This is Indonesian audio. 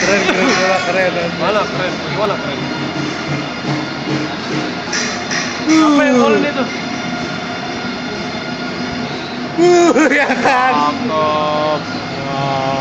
keren. Mana keren? Gimana keren? Apa yang golin itu? Ya kan. Cakep. Ya.